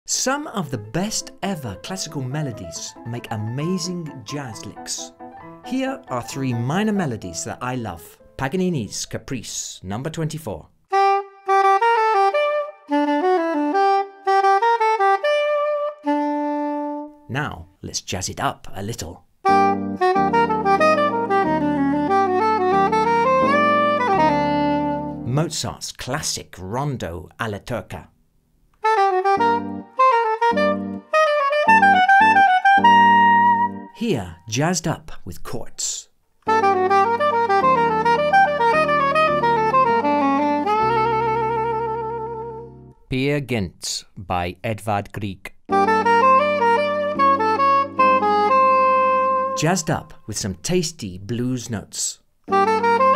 Some of the best ever classical melodies make amazing jazz licks. Here are three minor melodies that I love. Paganini's Caprice, number 24. Now, let's jazz it up a little. Mozart's classic Rondo alla Turca. Here, jazzed up with chords. Peer Gynt by Edvard Grieg. Jazzed up with some tasty blues notes.